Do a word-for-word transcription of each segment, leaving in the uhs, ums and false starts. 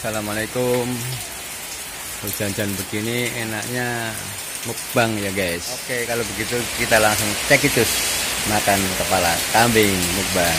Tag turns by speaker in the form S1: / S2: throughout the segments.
S1: Assalamualaikum. Hujan-hujan begini enaknya mukbang ya guys. Oke, kalau begitu kita langsung cek itu makan kepala kambing mukbang.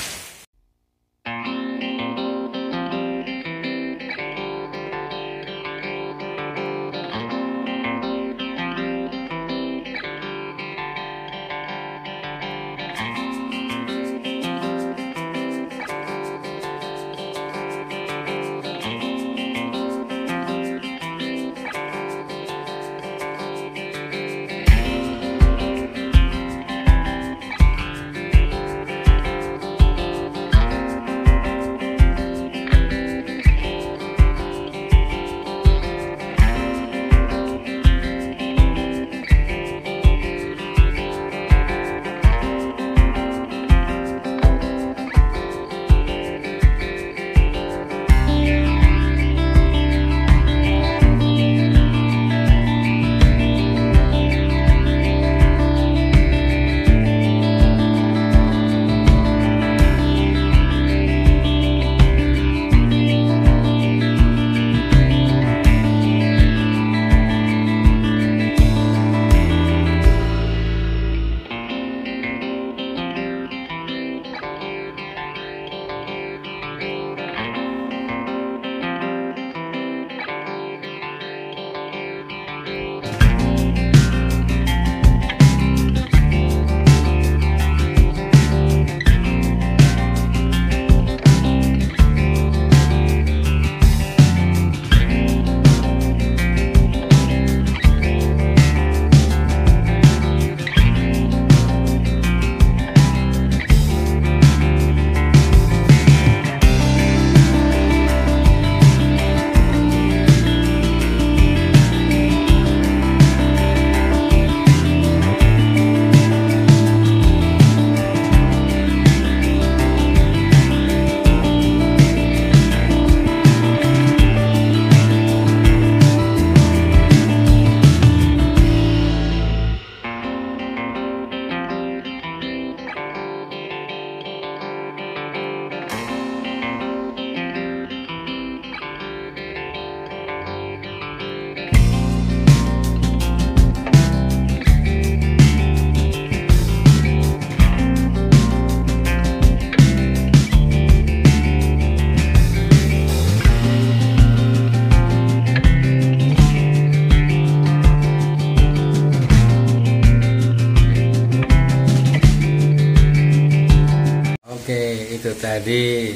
S1: Oke, itu tadi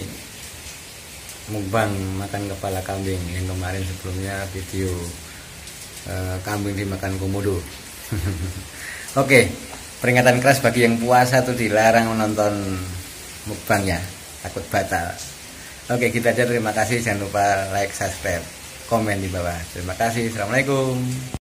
S1: mukbang makan kepala kambing yang kemarin sebelumnya video uh, kambing dimakan komodo. Oke, peringatan keras bagi yang puasa tuh dilarang menonton mukbang ya, takut batal. Oke, kita aja, terima kasih, jangan lupa like, subscribe, komen di bawah. Terima kasih, assalamualaikum.